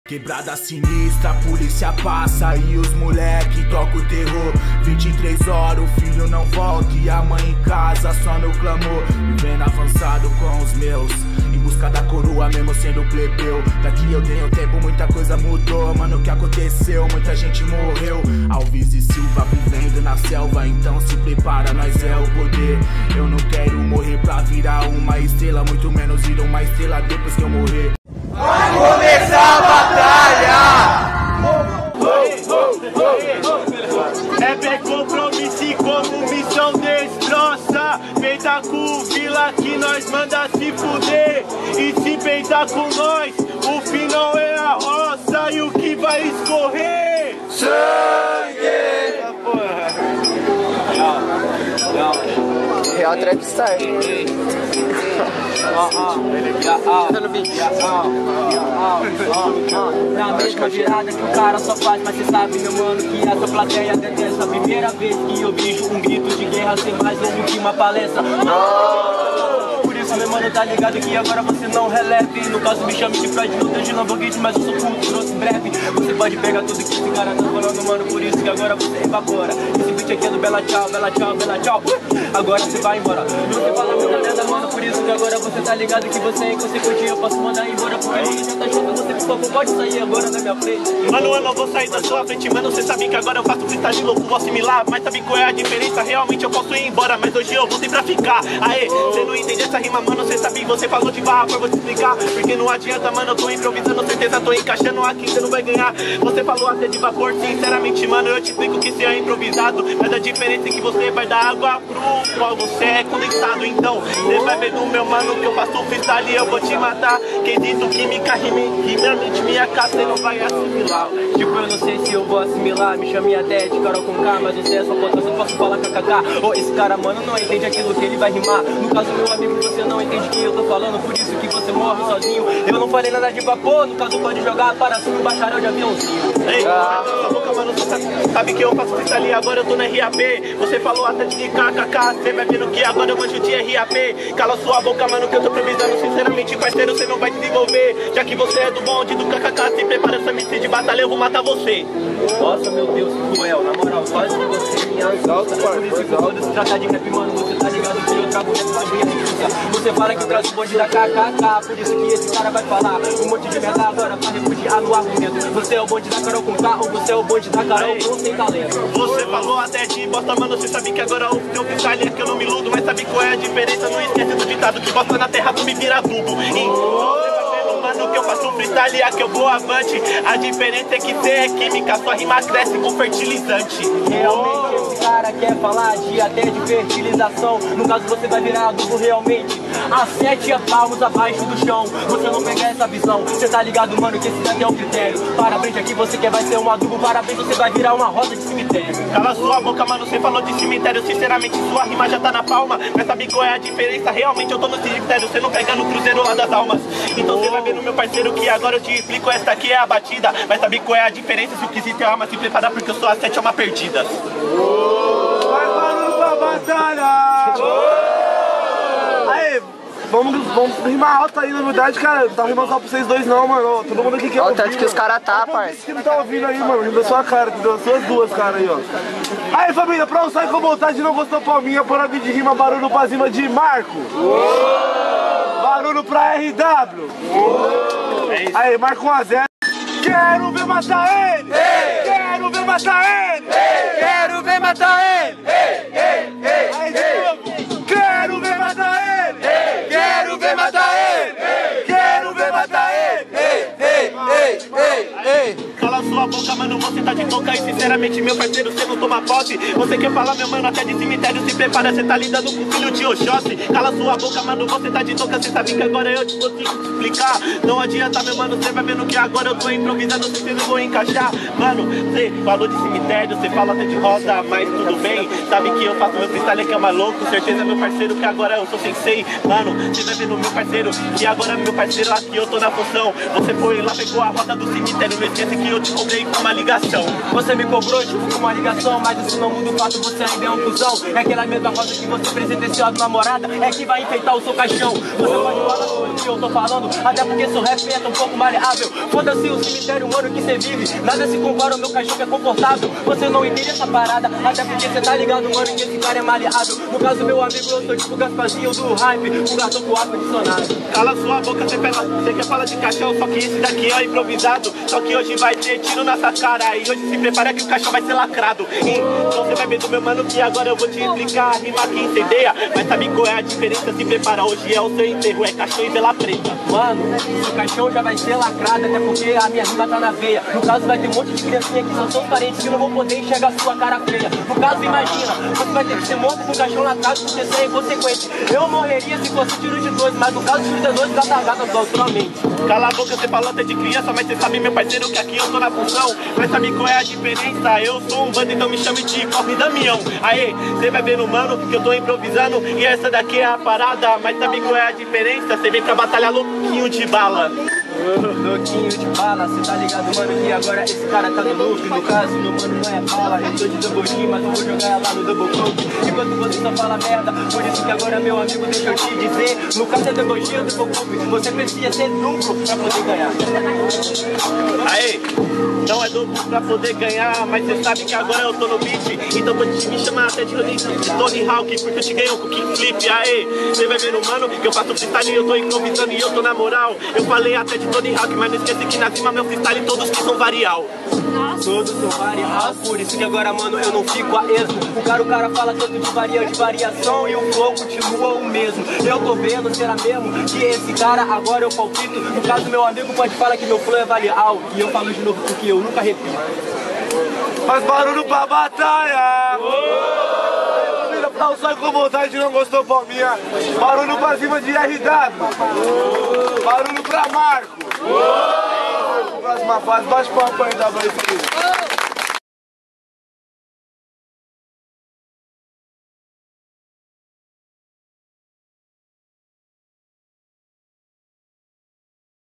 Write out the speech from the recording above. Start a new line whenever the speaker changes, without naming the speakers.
Quebrada sinistra, a polícia passa e os moleque tocam o terror. 23 horas, o filho não volta e a mãe em casa só no clamor. Vivendo avançado com os meus, em busca da coroa mesmo sendo plebeu. Daqui eu tenho tempo, muita coisa mudou. Mano, o que aconteceu? Muita gente morreu. Alves e Silva vivendo na selva, então se prepara, nós é o poder. Eu não quero morrer pra virar uma estrela, muito menos ir uma estrela depois que eu morrer.
Vai começar a batalha!
É compromisso e como missão destroça. Peita com o Vila que nós manda se fuder. E se peitar com nós, o fim não é a roça. E o que vai escorrer?
Sangue!
Real Trapstar.
Na mesma virada que o cara só faz, mas cê sabe, meu mano, que essa plateia detesta. A primeira vez que eu vejo um grito de guerra sem mais longo que uma palestra. Por isso, meu mano, tá ligado que agora você não releve. No caso, me chame de Fred, não de Lamborghini, mas eu sou culto, grosso em breve. Você pode pegar tudo que esse cara tá falando, mano, por isso que agora você evapora. Esse beat aqui é do Bela Tchau, Bela Tchau, Bela Tchau. Agora você vai embora. Você fala muita merda, mano, por isso que agora você tá ligado que você é inconsequente. Eu posso mandar embora porque você já tá junto. Você, por favor, pode sair agora da minha frente.
Mano, eu não vou sair da sua frente, mano. Você sabe que agora eu faço freestyle louco, vou assimilar. Mas sabe qual é a diferença? Realmente eu posso ir embora, mas hoje eu voltei pra ficar. Aê, você não entende essa rima, mano. Você sabe, você falou de barra, eu vou te explicar. Porque não adianta, mano, eu tô improvisando, certeza tô encaixando aqui, você não vai ganhar. Você falou até de vapor, sinceramente, mano, eu te explico que você é improvisado. Mas a diferença é que você vai dar água pro qual você é condensado. Então, você vai ver no meu mano que eu faço freestyle e eu vou te matar. Quesito química, minha mente, minha casa, você não vai assimilar.
Tipo, eu não sei se eu vou assimilar. Me chamei até de Carol com K, mas você é só conta, só posso falar kkk. Ô, esse cara, mano, não entende aquilo que ele vai rimar. No caso, meu amigo, você não entende que eu tô falando, por isso que você morre sozinho. Eu não falei nada de vapor, no caso pode jogar para cima o bacharel de aviãozinho.
Ei, sua boca, mano, você sabe que eu faço freestyle, agora eu tô na RAP. Você falou até de kkk, você vai vendo que agora eu manjo de RAP. Cala sua boca, mano, que eu tô improvisando, sinceramente, parceiro, você não vai desenvolver. Já que você é do bonde do kkk, se prepara essa missão de batalha, eu vou matar você.
Nossa, meu Deus, que cruel, na moral, quase que você me assalta. Por isso que eu vou tratar de rap, mano, você tá ligado que eu trago rap pra gente. Você fala que traz o bonde da kkk, por isso que esse cara vai falar um monte de merda agora pra refugiar no argumento. Você é o bonde da Carol com K ou você é o bonde da Carol com sem talento?
Você falou até de bosta, mano, você sabe que agora o teu freestyle é que eu não me iludo. Mas sabe qual é a diferença? Não esquece do ditado que bosta na terra tu me vira tudo. Mano, que eu faço freestyle, é que eu vou avante. A diferença é que você é química, sua rima cresce com fertilizante.
Realmente esse cara quer falar de até de fertilização. No caso você vai virar adubo realmente a 7 palmos abaixo do chão. Você não pega essa visão, você tá ligado, mano, que esse daqui é o critério. Parabéns, aqui você quer vai ser um adubo. Parabéns, você vai virar uma rosa de cemitério.
Cala sua boca, mano, você falou de cemitério. Sinceramente, sua rima já tá na palma. Mas sabe qual é a diferença? Realmente eu tô no cemitério, você não pega no cruzeiro lá das almas. Então você vai ver no meu parceiro que agora eu te explico, esta aqui é a batida. Mas sabe qual é a diferença? Se o quesito é alma, se prepara porque eu sou a 7 alma perdida.
Vai barulho pra batalha! Aí, vamos rimar alto aí, na verdade, cara. Não tá rimando só pra vocês dois não, mano. Todo mundo aqui quer
Olha
ouvir.
o tanto que os caras tá, parça.
Que não tá ouvindo aí, mano. Rima da sua cara, entendeu? As suas duas caras aí, ó. Aí, família, pra não sair com vontade, não gostou palminha, por a de rima, barulho pra cima de Marco. Barulho pra RW. Aí, Marco 1-0. Quero ver matar ele! Quero ver matar ele! Quero ver matar ele! Aí, de novo. Quero ver matar ele! Quero ver matar ele! Quero ver matar ele!
Cala sua boca, mano, você tá de toca. E sinceramente, meu parceiro, você não toma posse. Você quer falar, meu mano, até de cemitério. Se prepara, você tá lidando com o filho de Oxóssi. Cala sua boca, mano, você tá de toca. Você sabe que agora eu te consigo explicar. Não adianta, meu mano, você vai vendo que agora eu tô improvisando, você não vou encaixar. Mano, você falou de cemitério, você fala até de rosa, mas tudo bem. Sabe que eu faço meu freestyle que é maluco. Certeza, meu parceiro, que agora eu sou sensei. Mano, você vai vendo meu parceiro, que agora meu parceiro aqui eu tô na função. Você foi lá, pegou a roda do cemitério. Não esquece que eu te comprei cobrei com uma ligação.
Você me cobrou, tipo, com uma ligação, mas isso não muda o fato, você ainda é um cuzão. É aquela mesma rosa que você presentenciou a namorada, é que vai enfeitar o seu caixão. Você pode falar sobre o que eu tô falando, até porque seu rap é um pouco maleável. Foda-se o cemitério, mano, que você vive, nada se compara ao meu caixão que é confortável. Você não entende essa parada, até porque você tá ligado, mano, que esse cara é maleável. No caso, meu amigo, eu sou tipo Gasparzinho do hype, um gato com água adicionado.
Cala sua boca, você quer falar de caixão, só que esse daqui é improvisado. Só que hoje vai ter tiro nessa cara, e hoje se prepara que o caixão vai ser lacrado. Então você vai ver do meu mano que agora eu vou te explicar a rima que incendeia. Mas sabe qual é a diferença? Se prepara, hoje é o seu enterro, é caixão e vela preta.
Mano, o caixão já vai ser lacrado, até porque a minha rima tá na veia. No caso vai ter um monte de criancinha que são seus parentes que não vão poder enxergar sua cara feia. No caso, imagina, você vai ter que ser morto com o caixão lacrado porque você é inconsequente. Eu morreria se fosse tiro de dois, mas no caso tiro de dois dá gata naturalmente.
Cala a boca, você falou até de criança, mas você sabe, meu parceiro, que aqui eu tô na função. Mas sabe qual é a diferença? Eu sou um bando, então me chame de Corre Damião. Aê, você vai ver no mano que eu tô improvisando, e essa daqui é a parada. Mas sabe qual é a diferença? Você vem pra batalhar louquinho de bala.
Louquinho de bala, cê tá ligado, mano, que agora esse cara tá no loop. No caso, meu mano não é bala, eu tô de double G, mas eu vou jogar ela no double coke. Enquanto você só fala merda, por isso que agora, meu amigo, deixa eu te dizer. No caso é double G ou double coke, você precisa ser duplo pra poder ganhar.
Aê, não é duplo pra poder ganhar, mas cê sabe que agora eu tô no beat. Então vou te me chamar até de Tony Hawk, porque eu te ganho com kickflip. Aê, você vai ver no mano que eu faço freestyle e eu tô improvisando e eu tô na moral. Eu falei até de Tony Hawk, mas não esqueci que na cima meu freestyle todos que são varial.
Todos são varial, por isso que agora, mano, eu não fico a esmo. O cara fala tanto de variação e o flow continua o mesmo. Eu tô vendo, será mesmo que esse cara agora eu palpito? No caso, meu amigo pode falar que meu flow é varial, e eu falo de novo porque eu nunca repito.
Faz barulho pra batalha! Dá um sai com vontade, não gostou, palminha. Barulho pra cima de RW. Barulho pra Marco. Próxima fase, bate palma pra RW.